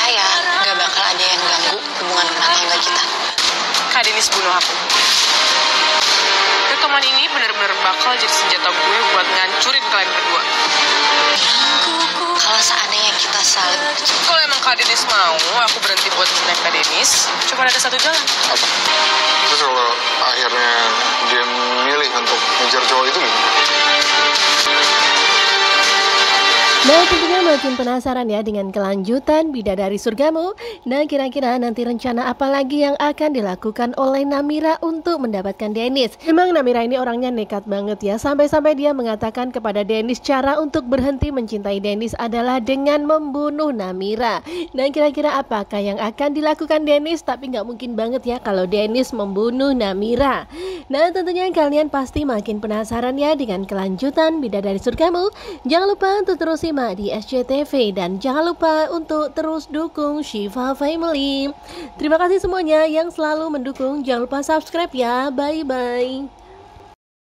percaya gak bakal ada yang ganggu hubungan rumah tangga kita. Kak Denis bunuh aku. Rekaman ini benar-benar bakal jadi senjata gue buat ngancurin kalian berdua. Kalau seandainya kita saling Kalau emang Kak Denis mau, aku berhenti buat mengenai Kak Denis. Cuma ada satu jalan. Apa? Terus kalau akhirnya dia milih untuk ngejar cowok itu gimana? Nah, tentunya makin penasaran ya dengan kelanjutan Bidadari Surgamu. Nah, kira-kira nanti rencana apa lagi yang akan dilakukan oleh Namira untuk mendapatkan Dennis? Memang Namira ini orangnya nekat banget ya. Sampai-sampai dia mengatakan kepada Dennis cara untuk berhenti mencintai Dennis adalah dengan membunuh Namira. Nah, kira-kira apakah yang akan dilakukan Dennis? Tapi nggak mungkin banget ya kalau Dennis membunuh Namira. Nah, tentunya kalian pasti makin penasaran ya dengan kelanjutan Bidadari Surgamu. Jangan lupa untuk terus simak di SCTV dan jangan lupa untuk terus dukung Shiva Family. Terima kasih semuanya yang selalu mendukung. Jangan lupa subscribe ya. Bye-bye.